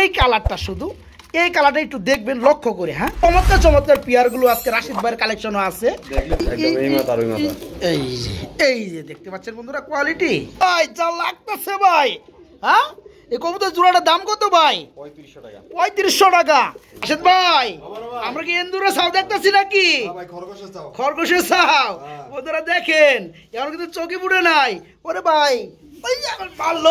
এই কালারটা শুধু এই কালারটা একটু দেখবেন লক্ষ্য করে। হ্যাঁ, চমৎকার চমৎকার পেয়ারগুলো আজকে রাশিদ ভাইয়ের কালেকশনও আছে। এই যে দেখতে পাচ্ছেন বন্ধুরা কোয়ালিটি ভাই যা লাগতেছে ভাই। হ্যাঁ, এই কবুতর জোড়াটার দাম কত ভাই? 3500 টাকা। রাশিদ ভাই আমরা কি এন্দুরা চাও দেখতেছি নাকি? খরগোশের চাও বন্ধুরা দেখেন, এখন কিন্তু চোখে পুড়ে নাই। ওরে ভাই পারলো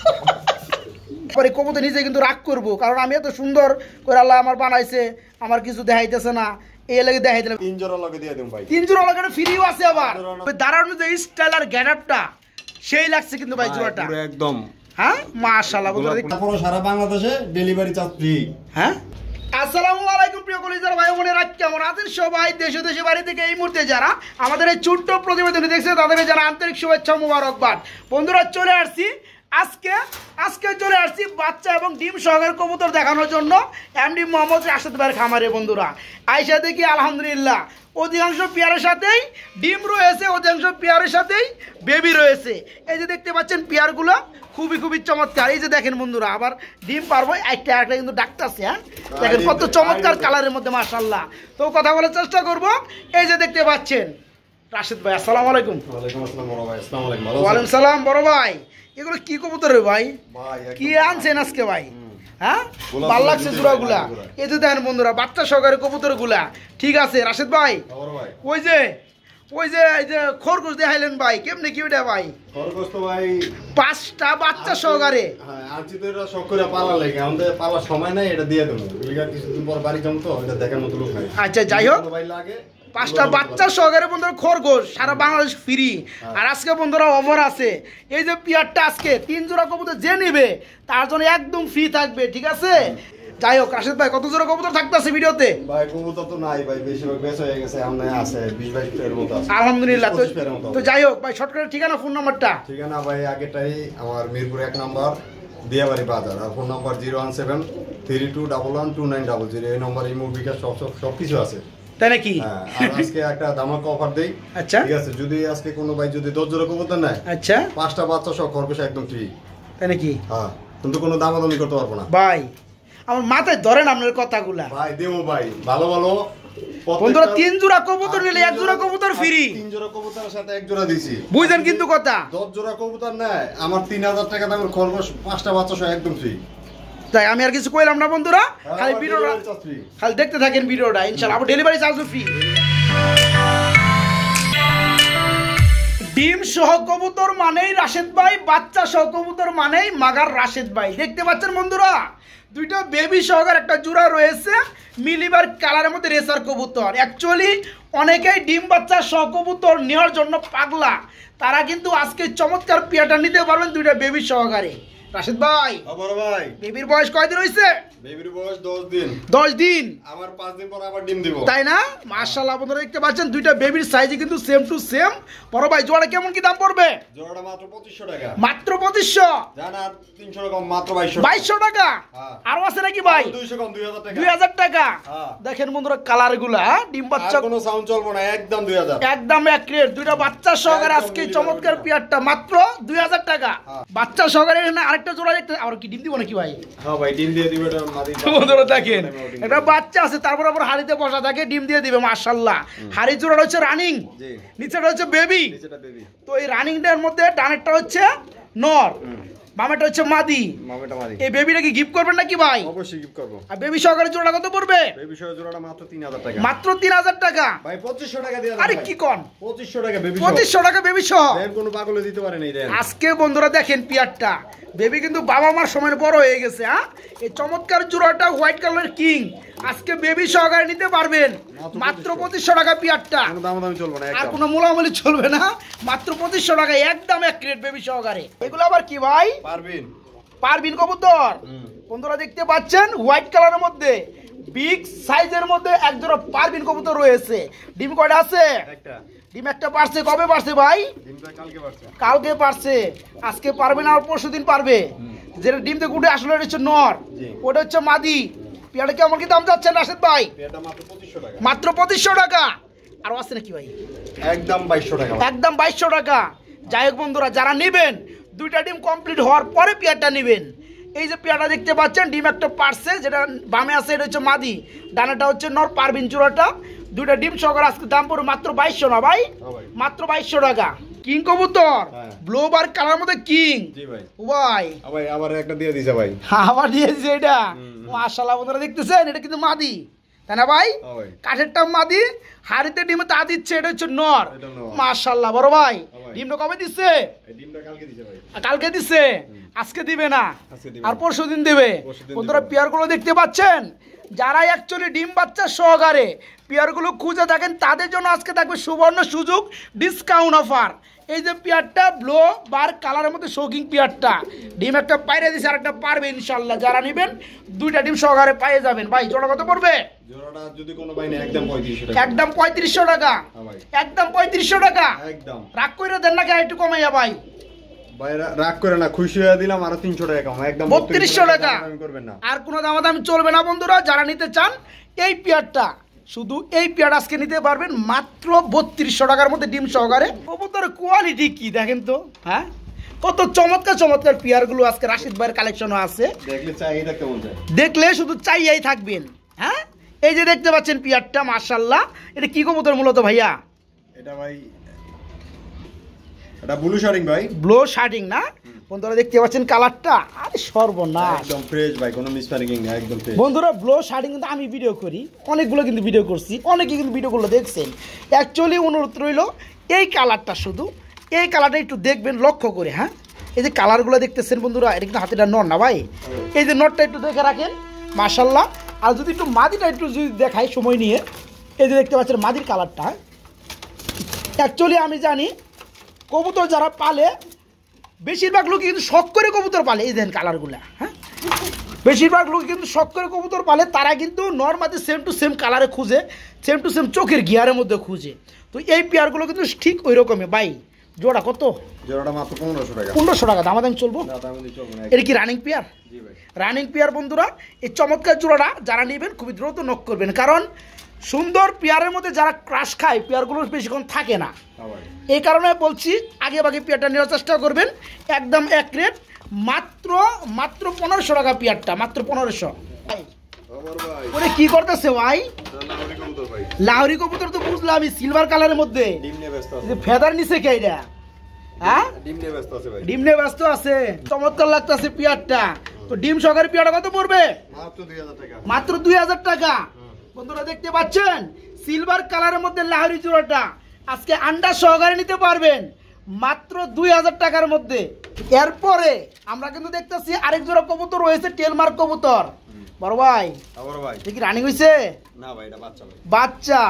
পরে কবুতর নিজে কিন্তু রাগ করবো, কারণ আমি এত সুন্দর করে আল্লাহ আমার বানাইছে, আমার কিছু দেখাইতেছে না, এই লাগে দেখাই দিলাম। 3 জোড়া লাগে দিয়ে দেব ভাই। 3 জোড়া লাগে ফ্রিও আছে আবার। দাঁড়ানো যে স্টাইল আর গেটআপটা সেই লাগছে কিন্তু ভাই জোড়াটা পুরো একদম। হ্যাঁ মাশাআল্লাহ বন্ধুরা পুরো সারা বাংলাদেশে ডেলিভারি চার্জ ফ্রি। হ্যাঁ, আসসালামু আলাইকুম প্রিয় কলিজার ভাই বোনেরা, কেমন আছেন সবাই? দেশে দেশে বাড়ি থেকে এই মুহূর্তে যারা আমাদের এই ছোট্ট প্রতিবেদন দেখছেন তাদেরকে জানা আন্তরিক শুভেচ্ছা মুবারকবাদ। বন্ধুরা চলে আসছি আজকে চলে আসছি বাচ্চা এবং ডিম সহকারে কবুতর দেখানোর জন্য এমডি মোহাম্মদ রাশেদ ভাইয়ের খামারে। বন্ধুরা আইসা দেখি আলহামদুলিল্লাহ অধিকাংশ পেয়ারের সাথেই ডিম রয়েছে, অধিকাংশ পেয়ারের সাথেই বেবি রয়েছে। এই যে দেখতে পাচ্ছেন পেয়ারগুলো খুবই চমৎকার। এই যে দেখেন বন্ধুরা আবার ডিম পারবো একটা কিন্তু ডাকতেছে। হ্যাঁ দেখেন কত চমৎকার কালারের মধ্যে মাশাআল্লাহ। তো কথা বলার চেষ্টা করব। এই যে দেখতে পাচ্ছেন রাশেদ ভাই, আসসালামু আলাইকুম। ওয়ালাইকুম আসসালাম বড় ভাই। আসসালামু আলাইকুম। ওয়ালাইকুম সালাম বড় ভাই। এগুলো কি কবুতর রে ভাই? কি আনছেন আজকে ভাই? হ্যাঁ ভালো লাগছে জোড়াগুলা। এই যে দেখেন বন্ধুরা বাচ্চা সহকারে কবুতর গুলা। ঠিক আছে রাশেদ ভাই, ওই যে এই যে খরগোশ দেখাইলেন ভাই, কেমনে কি ওটা ভাই? খরগোশ তো ভাই 5টা বাচ্চা সহকারে। হ্যাঁ আনছি তো, এটা শখ করে পালা লাগে, আমাদের পালার সময় নাই, এটা দিয়ে দেবো। লিগা কিছুদিন পর বাড়ি যাবো তো, এটা দেখার মতো লোক নাই। আচ্ছা যাই হোক, ভাই লাগে 5টা বাচ্চা সহকারে বন্ধুরা খরগোশ সারা বাংলাদেশ ফ্রি। আর আজকে বন্ধুরা অফার আছে। এই যে পেয়ারটা আজকে 3 জোড়া কবুতর যে নেবে তার জন্য একদম ফ্রি থাকবে। ঠিক আছে, যাই হোক রাশেদ ভাই কত জোড়া কবুতর থাকতেছে ভিডিওতে? ভাই কবুতর তো নাই ভাই, বেশিরভাগ বেচ হয়ে গেছে, আমরা আছে 20-22 এর মতো আছে আলহামদুলিল্লাহ। তো যাই হোক ভাই শর্টকাট ঠিকানা ফোন নাম্বারটা? ঠিকানা ভাই আগেটাই আমার মিরপুর 1 নম্বর দিয়াবাড়ি বাজার, আর ফোন নাম্বার 01732112900। এই নম্বর ইমো বিকাশ সবকিছু আছে। তাই নাকি? হ্যাঁ, আর আজকে একটা ধামাকা অফার দেই। আচ্ছা ঠিক আছে, যদি আজকে কোনো ভাই যদি 10 জোড়া কবুতর নেয়, আচ্ছা 5টা বাচ্চা সহ খরগোশ একদম ফ্রি। তাই নাকি? হ্যাঁ, কিন্তু কোনো দামাদামি করতে পারবো না ভাই। আমার মাথায় ধরেন আপনার কথাগুলা ভাই, দেবো ভাই ভালো ভালো। বন্ধুরা 3 জোড়া কবুতর নিলে 1 জোড়া কবুতর ফ্রি। 3 জোড়া কবুতরের সাথে 1 জোড়া দিছি, বুঝেন কিন্তু কথা। 10 জোড়া কবুতর নেয় আমার 3000 টাকা দামের খরগোশ 5টা বাচ্চা সহ একদম ফ্রি। তাই আমি আর কিছু কইলাম না বন্ধুরা, খালি ভিডিওটা খালি দেখতে থাকেন ভিডিওটা, ইনশাআল্লাহ। আবার ডেলিভারি চার্জও ফ্রি। ডিম সহ কবুতর মানেই রাশেদ ভাই, বাচ্চা সহ কবুতর মানেই মাগার রাশেদ ভাই। দেখতে পাচ্ছেন বন্ধুরা দুইটা বেবি সহকার একটা জোড়া রয়েছে মিলিবার কালারের মধ্যে রেসার কবুতর। অ্যাকচুয়ালি অনেকেই ডিম বাচ্চা সহ কবুতর নেওয়ার জন্য পাগলা, তারা কিন্তু আজকে চমৎকার পেয়ারটা নিতে পারবেন দুইটা বেবি সহকারে। রাশেদ ভাই বড় ভাই বেবির বয়স কয়দিন হইছে? বেবির বয়স 10 দিন। 10 দিন? আবার 5 দিন পর আবার ডিম দিব। তাই না? মাশাআল্লাহ বন্ধুরা দেখতে পাচ্ছেন দুইটা বেবির সাইজে কিন্তু সেম টু সেম। বড় ভাই জোড়া কেমন কি দাম পড়বে? জোড়াটা মাত্র 2500 টাকা। মাত্র 2500? জানা 300 টাকা মাত্র 2200। 2200 টাকা? আরো আছে নাকি ভাই? 200 কম 2000 টাকা। 2000 টাকা? দেখেন বন্ধুরা কালারগুলা, ডিম বাচ্চা কোনো সাউন্ড চলবে না, একদম 2000। একদম অ্যাকুরেট দুইটা বাচ্চা সহকারে আজকে চমৎকার পেয়ারটা মাত্র 2000 টাকা। বাচ্চা সহকারে এখানে আরেকটা জোড়া দেখতে, আর কি ডিম দিব নাকি ভাই? হ্যাঁ ভাই ডিম দিয়ে দিবে। এটা মাদি বন্ধুরা দেখেন একটা বাচ্চা আছে, তারপর আবার হাড়িতে বসা থাকে, ডিম দিয়ে দিবে মাশাআল্লাহ। হাড়ি জোড়াটা হচ্ছে রানিং, নিচেটা হচ্ছে বেবি। তো এই রানিংটার মধ্যে ডানেরটা হচ্ছে নর, বামেটা হচ্ছে মাদি। এই বেবিটা কি গিফট করবেন নাকি ভাই? অবশ্যই গিফট করব। আর বেবি সহকারে জোড়া কত পড়বে? বেবি সহকারে জোড়াটা মাত্র 3000 টাকা। মাত্র 3000 টাকা? ভাই 2500 টাকা দিয়ে দাও। আরে কি কোন? 2500 টাকা বেবি সহ। 2500 টাকা বেবি সহ? দেন কোনো পাগলে দিতে পারে নাই দেন। আজকে বন্ধুরা দেখেন পেয়ারটা বেবি কিন্তু বাবা মার সময় বড় হয়ে গেছে। হ্যাঁ, এই চমৎকার জোড়াটা হোয়াইট কালারের কিং আজকে বেবি সহকারে নিতে পারবেন মাত্র 2500 টাকা পেয়ারটা। কোনো দামাদামি চলবে না, আর কোনো মোলামুলি চলবে না, মাত্র 2500 টাকা একদম এক রেট বেবি সহকারে। এগুলো আবার কি ভাই? পারবিন কবুতর। বন্ধুরা দেখতে পাচ্ছেন হোয়াইট কালারের মধ্যে বিগ সাইজের মধ্যে এক জোড়া পারবিন কবুতর রয়েছে। ডিম কয়টা আছে? একটা। ডিম একটা পারছে। কবে পারছে ভাই? ডিমটা কালকে পারছে। কালকে পারছে। আজকে পারবে না, আর পরশুদিন পারবে। যেটা ডিম থেকে উঠে আসলে এটা হচ্ছে নর, ওটা হচ্ছে মাদি। পেয়ারটা কেমন কি দাম যাচ্ছে রাশেদ ভাই? পেয়ারটা মাত্র 2500 টাকা। মাত্র 2500 টাকা? আর আছে নাকি ভাই? একদম 2200 টাকা। একদম 2200 টাকা। যাই হোক বন্ধুরা যারা নেবেন দুইটা ডিম কমপ্লিট হওয়ার পরে পেয়ারটা নেবেন। এই যে পেয়ারটা দেখতে পাচ্ছেন ডিম একটা পারছে, যেটা বামে আছে এটা হচ্ছে মাদি, ডানাটা হচ্ছে নর, পারবিন চূড়াটা, দুইটা ডিম সহকারে আজকে দাম পড়বে মাত্র 2200 না ভাই, মাত্র 2200 টাকা। কিং কবুতর ব্লোবার কালার মধ্যে কিং। জি ভাই। ভাই ভাই আবার একটা দিয়ে দিছে ভাই। আবার দিয়ে দিছে এটা, মাশাআল্লাহ বন্ধুরা দেখতেছেন এটা কিন্তু মাদি, তাই না ভাই? কাঠেরটা মাদি, হাড়িতে ডিমে তা দিচ্ছে, এটা হচ্ছে নর। মাশাআল্লাহ বড় ভাই, ডিমটা কবে দিচ্ছে? ডিমটা কালকে দিছে ভাই। কালকে দিছে, আজকে দিবে না, আর পরশু দিন দিবে। বন্ধুরা পেয়ারগুলো দেখতে পাচ্ছেন, যারা অ্যাকচুয়ালি ডিম বাচ্চা সহকারে পেয়ারগুলো খুঁজে থাকেন তাদের জন্য আজকে থাকবে সুবর্ণ সুযোগ, ডিসকাউন্ট অফার। এই যে পেয়ারটা ব্লো বার কালারের মধ্যে শৌকিং পেয়ারটা, ডিম একটা পাইরে দিছে আর একটা পারবে ইনশাল্লাহ। যারা নেবেন দুইটা ডিম সহকারে পেয়ে যাবেন। ভাই জোড়া কত পড়বে? জোড়াটা যদি কোনো ভাই নেয় একদম 3500 টাকা। একদম 3500 টাকা, একদম 3500 টাকা। একদম রাগ করে দেন না, একটু কমাইয়া ভাই। ভাই রাগ করে না, খুশি হয়ে দিলাম আরো 300 টাকা কম, একদম 3200 টাকা। করবেন না, আর কোনো দামাদামি চলবে না বন্ধুরা। যারা নিতে চান এই পেয়ারটা, শুধু এই পেয়ার আজকে নিতে পারবেন মাত্র 3200 টাকার মধ্যে ডিম সহকারে। কবুতর কোয়ালিটি কি দেখেন তো, হ্যাঁ কত চমৎকার চমৎকার পেয়ারগুলো আজকে রাশিদ ভাইয়ের কালেকশনও আছে। দেখলে চাই এটা কেমন যায়, দেখলে শুধু চাইয়াই থাকবেন। হ্যাঁ এই যে দেখতে পাচ্ছেন পেয়ারটা, মাশাআল্লাহ। এটা কি কবুতর মূলত ভাইয়া? এটা ভাই এটা ব্লু শার্টিং ভাই, ব্লু শার্টিং না? বন্ধুরা দেখতে পাচ্ছেন কালারটা, আরে সর্বনাশ, একদম ফ্রেশ ভাই, কোনো মিসমার্কিং না, একদম ফ্রেশ। বন্ধুরা ব্লু শার্টিং কিন্তু আমি ভিডিও করি, অনেকগুলো কিন্তু ভিডিও করছি, অনেকে কিন্তু ভিডিওগুলো দেখছেন। অ্যাকচুয়ালি অনুরোধ রইল এই কালারটা, শুধু এই কালারটা একটু দেখবেন লক্ষ্য করে। হ্যাঁ এই যে কালারগুলো দেখতেছেন বন্ধুরা, এটা কিন্তু হাতিটা নর না ভাই, এই যে নরটা একটু দেখে রাখেন, মাশাআল্লাহ। আর যদি একটু মাদিটা একটু যদি দেখাই সময় নিয়ে, এই যে দেখতে পাচ্ছেন মাদির কালারটা। অ্যাকচুয়ালি আমি জানি কবুতর যারা পালে বেশিরভাগ লোক কিন্তু শখ করে কবুতর পালে, এই দেন কালারগুলা। হ্যাঁ বেশিরভাগ লোক কিন্তু শখ করে কবুতর পালে, তারা কিন্তু নর্মালি সেম টু সেম কালারে খুঁজে, সেম টু সেম চোখের গিয়ারের মধ্যে খুঁজে। তো এই পেয়ারগুলো কিন্তু ঠিক ওই রকমই। ভাই জোড়া কত? জোড়াটা মাত্র 1500 টাকা। 1500 টাকা দামাদামি চলবো? না দামি চলবে না। এটা কি রানিং পেয়ার? জি ভাই রানিং পেয়ার। বন্ধুরা এই চমৎকার জোড়াটা যারা নেবেন খুবই দ্রুত নক করবেন, কারণ সুন্দর পেয়ারের মধ্যে যারা ক্রাশ খায় পেয়ারগুলো বেশিক্ষণ থাকে না। এই কারণে বলছি আগে ভাগে পেয়ারটা নেওয়ার চেষ্টা করবেন। একদম এক রেট, মাত্র 1500 টাকা পেয়ারটা, মাত্র 1500। ওরে কি করতেছে ভাই? লাহোরি কবুতর তো বুঝলাম, আমি সিলভার কালারের মধ্যে ফেদার নিচে কে এটা? হ্যাঁ ডিম নিয়ে ব্যস্ত আছে, চমৎকার লাগতেছে পেয়ারটা। তো ডিম সহকারে পেয়ারটা কত পড়বে? মাত্র 2000 টাকা। বন্ধুরা দেখতে পাচ্ছেন সিলভার কালারের মধ্যে লাহোরি জোড়াটা আজকে আন্ডা সহকারে নিতে পারবেন মাত্র 2000 টাকার মধ্যে। এরপরে আমরা কিন্তু দেখতেছি আরেক জোড়া কবুতর রয়েছে, টেলমার্ক কবুতর। বড় ভাই কি রানিং হয়েছে? না ভাই এটা বাচ্চা ভাই, বাচ্চা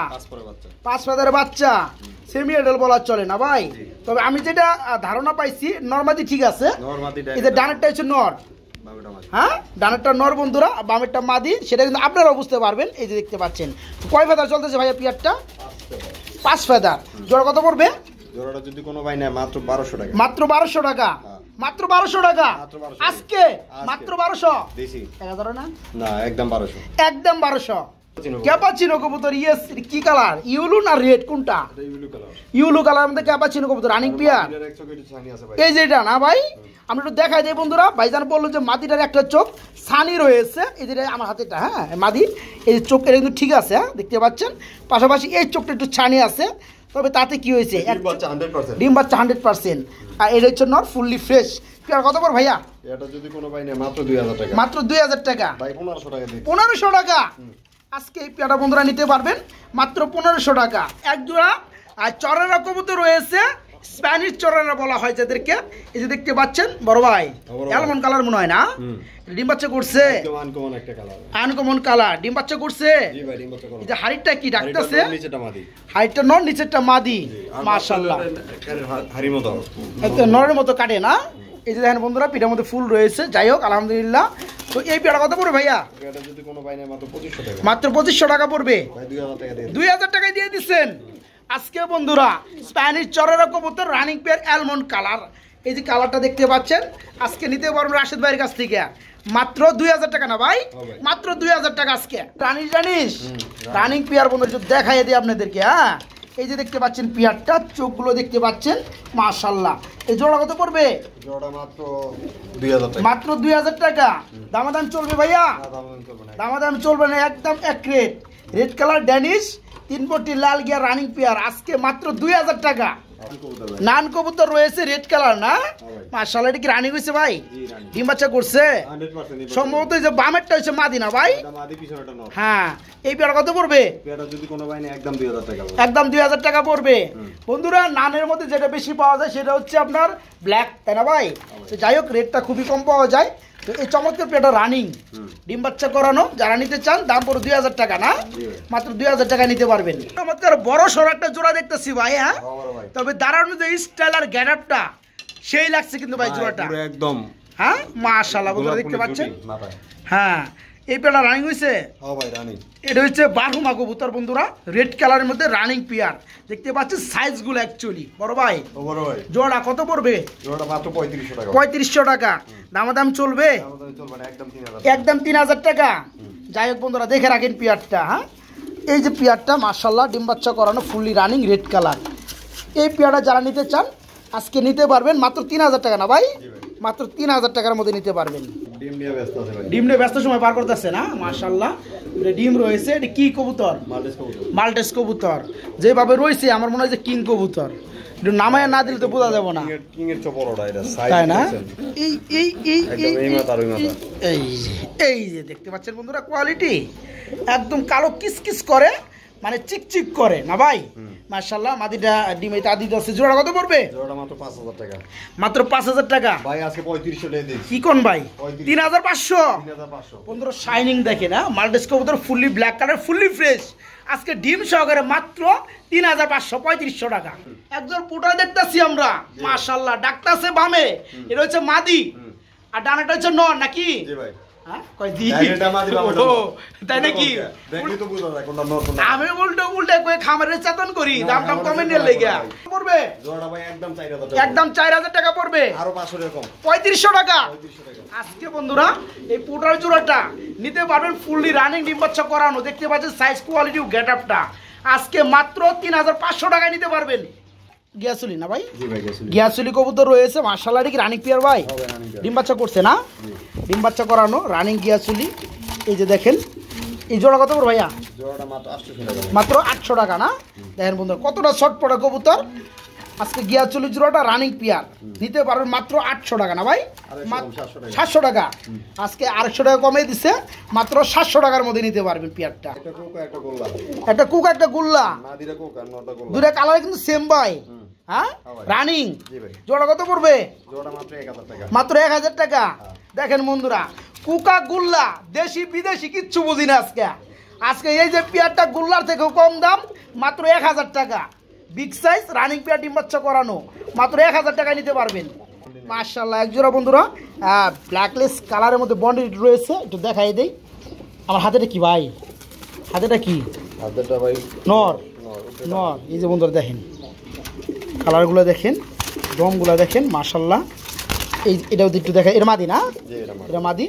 5 ফেদারের বাচ্চা, সেমি এডাল বলা চলে না ভাই। তবে আমি যেটা ধারণা পাইছি নরমাদি ঠিক আছে, এই যে ডানেরটা হচ্ছে নর, হ্যাঁ ডানেরটা নর বন্ধুরা, বামেরটা মাদি, সেটা কিন্তু আপনারাও বুঝতে পারবেন। এই যে দেখতে পাচ্ছেন কয় ফেদার চলতেছে ভাইয়া পেয়ারটা? 5 ফেদার। জোড়া কত পড়বে? জোড়াটা যদি কোনো ভাই নেয় মাত্র 1200 টাকা। মাত্র 1200 টাকা, মাত্র 1200 টাকা আজকে, মাত্র 1200 দিছি। 1000 না না একদম 1200, একদম 1200। ক্যাপাচিনো কবুতর, ইয়েস। কি কালার? ইউলু না রেড কোনটা? এটা ইউলু কালার। ইউলু কালার মধ্যে ক্যাপাচিনো কবুতর রানিং পেয়ার। এই যে এটা না ভাই, আমরা একটু দেখাই দিই বন্ধুরা। ভাইজান বললো যে মাদিটার একটা চোখ সানি রয়েছে, এই যে আমার হাতেটা, হ্যাঁ মাদি, এই যে চোখ এটা কিন্তু ঠিক আছে, হ্যাঁ দেখতে পাচ্ছেন। পাশাপাশি এই চোখটা একটু ছানি আছে, তবে তাতে কি হয়েছে ডিম বাচ্চা 100%। আর এটা হচ্ছে নট ফুললি ফ্রেশ। পেয়ার কত পর ভাইয়া? এটা যদি কোনো ভাই নেয় মাত্র 2000 টাকা। মাত্র 2000 টাকা ভাই, 1500 টাকা দিই। 1500 টাকা আজকে এই পেয়ারটা বন্ধুরা নিতে পারবেন মাত্র 1500 টাকা। এক জোড়া আর চরেরা কবুতর রয়েছে, স্প্যানিশ চরেরা বলা হয় যাদেরকে। এই যে দেখতে পাচ্ছেন বড় ভাই, অ্যালমন কালার মনে হয় না? ডিম বাচ্চা করছে, আনকমন একটা কালার, আনকমন কালার, ডিম বাচ্চা করছে। জি ভাই ডিম বাচ্চা করছে। এই যে হাড়িটা কি ডাকতেছে? নিচেটা মাদি, হাড়িটা নর, নিচেরটা মাদি। মাশাআল্লাহ হাড়ির মতো, একদম নরের মতো কাটে না? এই যে দেখেন বন্ধুরা পিঠার মধ্যে ফুল রয়েছে। যাই হোক আলহামদুলিল্লাহ। তো এই পেয়ারটা কত পড়বে ভাইয়া? এটা যদি কোনো ভাই নেয় মাত্র 2500 টাকা। মাত্র 2500 টাকা পড়বে ভাই, 2000 টাকা দিয়ে 2000 টাকায় দিয়ে দিচ্ছেন আজকে বন্ধুরা। স্প্যানিশ চরেরা কবুতর রানিং পেয়ার, অ্যালমন্ড কালার। এই যে কালারটা দেখতে পাচ্ছেন, আজকে নিতে পারবেন রাশেদ ভাইয়ের কাছ থেকে মাত্র 2000 টাকা। না ভাই, মাত্র 2000 টাকা আজকে। রানিং পেয়ার বন্ধুরা দেখাই দিই আপনাদেরকে। হ্যাঁ এই যে দেখতে পাচ্ছেন পিয়ারটা, চোখগুলো দেখতে পাচ্ছেন মাশাআল্লাহ। এই জোড়া কত পড়বে? জোড়া মাত্র 2000 টাকা। মাত্র 2000 টাকা। দামাদাম চলবে ভাইয়া? না, দামাদাম চলবে না। দামাদাম চলবে না, একদম এক রেট। রেড কালার ড্যানিশ 3 পটি লাল গিয়ার রানিং পেয়ার, আজকে মাত্র 2000 টাকা। নান কবুতর রয়েছে রেড কালার না? মাশাআল্লাহ, এটা কি রানিং হয়েছে ভাই? ডিম বাচ্চা করছে 100% সম্ভবত। এই যে বামেরটা হচ্ছে মাদিনা ভাই? এটা মাদি, পিছনেটা নর। হ্যাঁ। এই পেয়ার কত পড়বে? পেয়ারটা যদি কোনো ভাই নেয় একদম 2000 টাকা। একদম 2000 টাকা পড়বে। বন্ধুরা, নানের মধ্যে যেটা বেশি পাওয়া যায় সেটা হচ্ছে আপনার ব্ল্যাক, তাই না ভাই? তো যাই হোক, রেটটা খুবই কম পাওয়া যায়। তো এই চমৎকার পেয়ারটা রানিং, ডিম বাচ্চা করানো, যারা নিতে চান দাম পড়ে 2000 টাকা না? মাত্র 2000 টাকা নিতে পারবেন। চমৎকার বড় সড় একটা জোড়া দেখতেছি ভাই। হ্যাঁ, তবে দাঁড়ানো যে স্টাইল আর গ্যাটআপটা সেই লাগছে কিন্তু ভাই জোড়াটা পুরো একদম। হ্যাঁ মাশাআল্লাহ, বন্ধুরা দেখতে পাচ্ছেন। হ্যাঁ, এই পেয়ারটা রানিং হয়েছে। হ্যাঁ ভাই, রানিং। এটা হচ্ছে বারহুমা কবুতর বন্ধুরা, রেড কালারের মধ্যে রানিং পেয়ার। দেখতে পাচ্ছেন সাইজগুলো অ্যাকচুয়ালি বড় ভাই। বড় ভাই, জোড়া কত পড়বে? জোড়াটা মাত্র 3500 টাকা। 3500 টাকা। দামাদাম চলবে? দামাদাম চলবে না, একদম 3000। একদম 3000 টাকা। যাই হোক বন্ধুরা, দেখে রাখেন পেয়ারটা। হ্যাঁ, এই যে পেয়ারটা মাশাআল্লাহ, ডিম বাচ্চা করানো, ফুললি রানিং রেড কালার। এই পেয়ারটা যারা নিতে চান আজকে নিতে পারবেন মাত্র 3000 টাকা না ভাই? মাত্র 3000 টাকার মধ্যে নিতে পারবেন। ডিম নিয়ে ব্যস্ত আছে ভাই। ডিম নিয়ে ব্যস্ত সময় পার করতেছে না? মাশাআল্লাহ, এটা ডিম রয়েছে। এটা কি কবুতর? মালটেস কবুতর। মাল্টেস কবুতর যেভাবে রয়েছে আমার মনে হয় যে কিং কবুতর। একটু নামায় না দিলে তো বোঝা যাবে না, কিং এর চেয়ে বড়টা এটা, সাইজ তাই না? দেখছেন? এই এই এই একদম এই মাথা আর ওই মাথা। এই যে দেখতে পাচ্ছেন বন্ধুরা, কোয়ালিটি একদম কালো কিসকিস করে, মানে চিকচিক করে না ভাই? মাশাআল্লাহ, মাদিটা ডিম এটা আদি আছে। জোড়া কত পড়বে? জোড়াটা মাত্র 5000 টাকা। মাত্র 5000 টাকা। ভাই আজকে 3500 টাকা দিই। কি কোন ভাই? 3500। 3500। বন্ধুরা শাইনিং দেখে না, মাল্টেস কবুতর fully black colour, fully fresh, আজকে ডিম সহকারে মাত্র 3500, 3500 টাকা। একজন পুটা দেখতেছি আমরা, মাশাআল্লাহ, ডাকতাছে বামে, এটা হচ্ছে মাদি আর ডানাটা হচ্ছে নর নাকি? জি ভাই। হ্যাঁ, কই দি? এটা মাদি, বাবাটা ও, নর। তাই নাকি? দেখলি তো বুঝা যায় কোনটা নর কোনটা। আমি উল্টো উল্টে কই খামারে চেতন করি, দাম দাম কমেন্টের লেগে পড়বে। জোড়াটা ভাই একদম 4000 টাকা। একদম 4000 টাকা পড়বে। আরো 500 টাকা কম। 3500 টাকা। 3500 টাকা। আজকে বন্ধুরা এই পুটার জোড়াটা নিতে পারবেন, ফুললি রানিং ডিম বাচ্চা করানো। দেখতে পাচ্ছেন সাইজ, কোয়ালিটি, গেটআপটা। আজকে মাত্র 3500 টাকায় নিতে পারবেন। গিয়াসুলি না ভাই? জি ভাই, গেছিল। গিয়াসুলি কবুতর রয়েছে মাশাআল্লাহ। এটা কি রানিং পেয়ার ভাই? হবে রানিং পেয়ার। ডিম বাচ্চা করছে না? ডিম বাচ্চা করানো রানিং গিয়াসুলি। এই যে দেখেন, এই জোড়া কত করে ভাইয়া? জোড়াটা মাত্র 800 টাকা। মাত্র 800 টাকা না? দেখেন বন্ধুরা কতটা শর্ট পড়া কবুতর। আজকে গিয়াসুলি জোড়াটা রানিং পেয়ার নিতে পারবেন মাত্র 800 টাকা না ভাই? 700 টাকা। আজকে 800 টাকা কমে দিচ্ছে, মাত্র 700 টাকার মধ্যে নিতে পারবেন পেয়ারটা। একটা কোকা, একটা গোল্লা। একটা কুক, একটা গুল্লা, মাদিরা কোকা, নরটা গোল্লা। দুটা কালার কিন্তু সেম ভাই। হ্যাঁ, রানিং। জোড়া কত পড়বে? জোড়াটা মাত্র 1000 টাকা। মাত্র 1000 টাকা। দেখেন বন্ধুরা, কুকা গুল্লা, দেশি বিদেশি কিচ্ছু বুঝি না আজকে। আজকে এই যে পেয়ারটা গুল্লার থেকেও কম দাম, মাত্র 1000 টাকা। বিগ সাইজ রানিং পেয়ার, ডিম বাচ্চা করানো, মাত্র 1000 টাকায় নিতে পারবেন। মাশাআল্লাহ, এক জোড়া বন্ধুরা ব্ল্যাকলেস কালারের মধ্যে বন্ডেড রয়েছে। একটু দেখাই দেই। আমার হাতেটা কি ভাই? হাতেটা কি? হাতেরটা ভাই নর। নর। এই যে বন্ধুরা দেখেন কালারগুলো, দেখেন দমগুলো দেখেন মাশাআল্লাহ। এই এটাও একটু দেখা, এটা মাদি না? জি, এটা মাদি।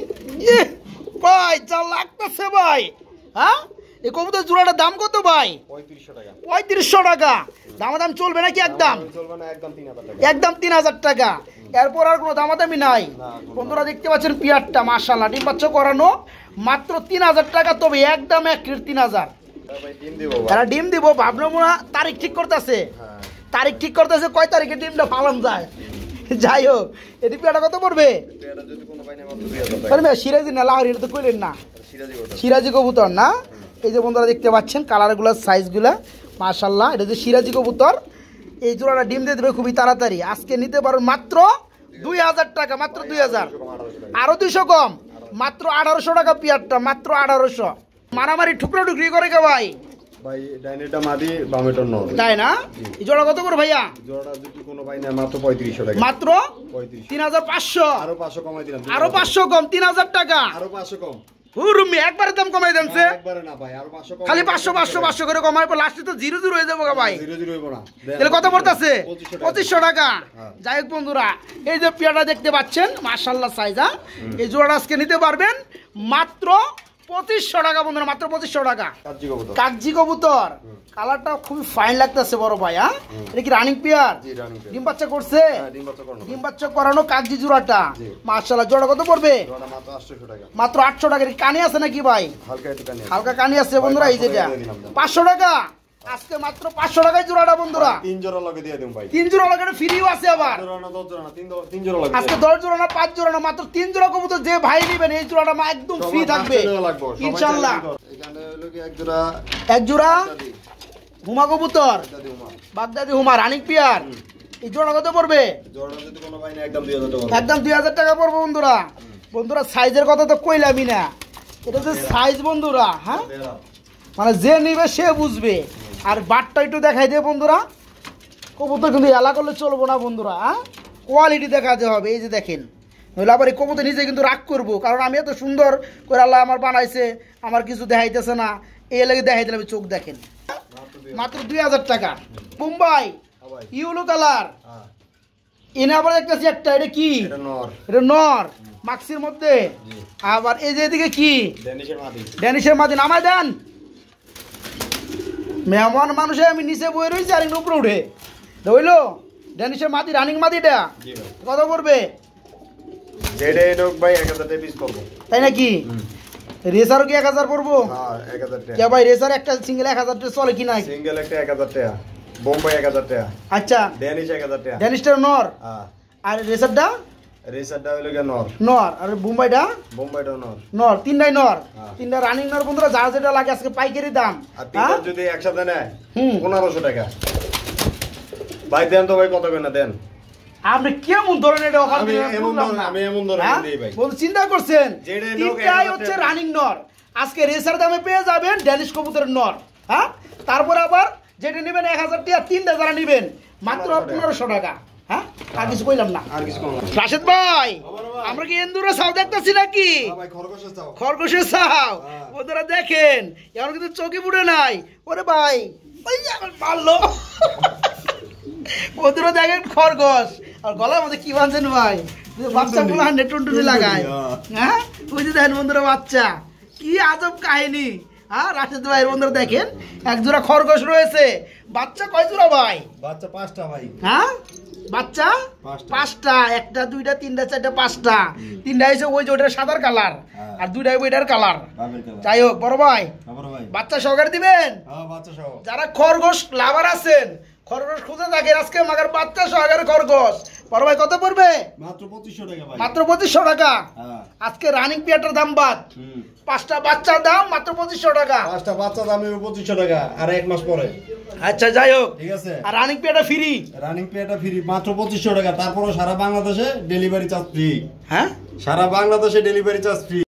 ভাই যা লাগতেছে ভাই। হ্যাঁ, এই কবুতর জোড়াটার দাম কত ভাই? 3500 টাকা। 3500 টাকা। দামাদাম চলবে নাকি? একদম চলবে না, একদম 3000 টাকা। একদম 3000 টাকা। এরপর আর কোনো দামাদামি নাই। বন্ধুরা দেখতে পাচ্ছেন পিয়ারটা মাশাআল্লাহ, ডিম বাচ্চা করানো, মাত্র 3000 টাকা। তবে একদম এক 3000। ভাই ডিম দিব ভাই। তারা ডিম দিব, ভাবনা মোনা তারিখ ঠিক করতেছে। তারিখ ঠিক করতেছে কয় তারিখে ডিমটা পালন যায়। যাই হোক, এটি পেয়ারটা কত পড়বে? এটা যদি কোনো ভাই নেয় মাত্র 2000 টাকা। আরে সিরাজি না লাহোরি, এটা তো কইলেন না। সিরাজি কবুতর। সিরাজি কবুতর না? এই যে বন্ধুরা দেখতে পাচ্ছেন কালারগুলো, সাইজগুলা মাশাআল্লাহ। এটা যে সিরাজি কবুতর, এই জোড়াটা ডিম দিয়ে দেবে খুবই তাড়াতাড়ি। আজকে নিতে পারবেন মাত্র 2000 টাকা। মাত্র 2000। আরো 200 কম, মাত্র 1800 টাকা পেয়ারটা, মাত্র 1800। মারামারি ঠুকরা টুকরি করে কে ভাই? ভাই ডাইনেটা মাদি, বামেটা নর। তাই না? এই জোড়া কত করে ভাইয়া? জোড়াটা যদি কোনো ভাই নেয় মাত্র 3500 টাকা। মাত্র 3500। 3500। আরো 500 কমাই দিলাম। আরো 500 কম, 3000 টাকা। আরো 500 কম। হুরুমি একবারে দাম কমাই দেন সে। একবারে না ভাই, আরো 500 কম। খালি 500 500 500 করে কমাই, পর লাস্টে তো 0 0 হয়ে যাবো গা ভাই। 0 0 হইব না। তাহলে কত পড়তেছে? 2500 টাকা। যাই হোক বন্ধুরা, এই যে পেয়ারটা দেখতে পাচ্ছেন মাশাআল্লাহ সাইজা, এই জোড়া আজকে নিতে পারবেন মাত্র 2500 টাকা বন্ধুরা, মাত্র 2500 টাকা। কাচ্চি কবুতর। কাগজি কবুতর, কালারটা খুবই ফাইন লাগতেছে বড় ভাই। হ্যাঁ, এটা কি রানিং পেয়ার? জি, রানিং পেয়ার। ডিম বাচ্চা করছে? হ্যাঁ, ডিম বাচ্চা করানো। ডিম বাচ্চা করানো কাগজি জোড়াটা, জি। মাশাআল্লাহ। জোড়া কত পড়বে? জোড়াটা মাত্র 800 টাকা। মাত্র 800 টাকা। কানে আছে নাকি ভাই? হালকা একটু কানি আছে। হালকা কানি আছে বন্ধুরা। এই যেটা 500 টাকা দিয়ে দিলাম। 500 টাকা আজকে, মাত্র 500 টাকায় জোড়াটা বন্ধুরা। 3 জোড়া লগে দিয়ে দিন ভাই। 3 জোড়া লাগানো ফ্রিও আছে আবার। 5 জোড়া না 10 জোড়া না 3 জোড়া লগে। আজকে 10 জোড়া না 5 জোড়া না, মাত্র 3 জোড়া কবুতর যে ভাই নেবেন এই জোড়াটা একদম ফ্রি থাকবে ইনশাআল্লাহ। এখানে হলো কি এক জোড়া দাদি হুমা কবুতর, দাদি উমা। বাগদাদি হুমা রানিং পিয়ার। এই জোড়া কত পড়বে? জোড়া যদি কোনো ভাই না একদম 2000 টাকা। একদম 2000 টাকা পড়বে বন্ধুরা। বন্ধুরা সাইজের কথা তো কইলামই না, এটা যে সাইজ বন্ধুরা। হ্যাঁ, মানে যে নিবে সে বুঝবে। আর বাটটা একটু দেখাই দিয়ে বন্ধুরা, কবুতর কিন্তু এলা করলে চলবো না বন্ধুরা। হ্যাঁ, কোয়ালিটি দেখাতে হবে। এই যে দেখেন, নইলে আবার এই কবুতর নিজে কিন্তু রাগ করবো, কারণ আমি এত সুন্দর করে আল্লাহ আমার বানাইছে, আমার কিছু দেখাইতেছে না, এই লাগে দেখাই দিলাম। চোখ দেখেন, মাত্র 2000 টাকা। মুম্বাই ইউলো কালার, এনে আবার দেখতেছি একটা, এটা কি? এটা নর। এটা নর মাক্সির মধ্যে। আবার এই যে এদিকে কি? ড্যানিশের মাদি। ড্যানিশের মাদি। নামায় দেন, মেহমান মানুষে আমি নিচে বয়ে রয়েছি আর উপরে উঠে ধরলো। ড্যানিশের মাদি, রানিং মাদিটা জি ভাই। কত পড়বে? যেটা এটা ভাই 1000 টাকা পিস করব। তাই নাকি? রেসারও কি 1000 পড়বো? হ্যাঁ 1000 টাকা। কে ভাই, রেসার একটা সিঙ্গেল 1000 টাকা চলে কি নাই? সিঙ্গেল একটা 1000 টাকা। বোম্বাই 1000 টাকা। আচ্ছা, ড্যানিশ 1000 টাকা। ড্যানিশটার নর, হ্যাঁ। আর রেসারটা রেসারটা হলো কি নর। নর, আর মুম্বাইটা বোম্বাইটা নর। নর। তিনটাই নর, হ্যাঁ। তিনটা রানিং নর বন্ধুরা। যার যেটা লাগে আজকে পাইকারি দাম। আর হ্যাঁ, পিকআপ যদি একসাথে নেয় 1500 টাকা। ভাই দেন তো ভাই, কত করে না দেন? আপনি কেমন ধরনের এটা অফার আমি দিলেন এমন বুঝলাম ধরনের- না। আমি এমন ধরনের হ্যাঁ? দিই ভাই। বলুন, চিন্তা করছেন যেটা লোক তিনটাই 1000 হচ্ছে টাকা। রানিং নর। আজকে রেসার দামে পেয়ে যাবেন ড্যানিশ কবুতরের নর। হ্যাঁ, তারপরে আবার যেটা নেবেন 1000 টাকা, তিনটা যারা নেবেন মাত্র 1500 টাকা। হ্যাঁ, আর কিছু কইলাম না। আর কিছু কম না। রাশেদ ভাই, আমার ভাই। আমরা কি এন্দুরে চাও দেখতেছি নাকি? হ্যাঁ ভাই, খরগোশের চাও। খরগোশের চাও হ্যাঁ। বন্ধুরা দেখেন, এখন কিন্তু চোখে পুড়ে নাই। ওরে ভাই, ওই যে এখন মারলো। বন্ধুরা দেখেন খরগোশ, আর গলার মধ্যে কি বাঁধছেন ভাই? বাচ্চা গুলো টুনটুনি লাগায়। হ্যাঁ, ওই যে দেখেন বন্ধুরা, বাচ্চা কি আজব কাহিনী। হ্যাঁ, রাশেদ ভাই বন্ধুরা দেখেন, এক জোড়া খরগোশ রয়েছে। বাচ্চা কয় জোড়া ভাই? বাচ্চা 5টা ভাই। হ্যাঁ, বাচ্চা পাঁচটা। 5টা। একটা, দুইটা, তিনটা, চারটা, 5টা। তিনটা হয়েছে ওই যে ওইটার সাদার কালার, হ্যাঁ। আর দুইটা ওইটার কালার। Bubble colour. যাই হোক বড় ভাই, আমার ভাই। বাচ্চা সহকারে দিবেন। হ্যাঁ বাচ্চা সহ। যারা খরগোশ লাভার আছেন, খরগোশ খুঁজে থাকেন, আজকে মাগার বাচ্চা সহকারে খরগোশ। বড় ভাই কত পড়বে? মাত্র 2500 টাকা ভাই। মাত্র 2500 টাকা। হ্যাঁ। আজকে রানিং পিয়াটার দাম বাদ, 5টা বাচ্চার দাম মাত্র 2500 টাকা। 5টা বাচ্চা দাম 2500 টাকা। আর 1 মাস পরে। আচ্ছা যাই হোক, ঠিক আছে। আর রানিং পিয়াটা ফ্রি। রানিং পেটা ফ্রি মাত্র 2500 টাকা। তারপরও সারা বাংলাদেশে ডেলিভারি চার্জ ফ্রি। হ্যাঁ, সারা বাংলাদেশে ডেলিভারি চার্জ ফ্রি।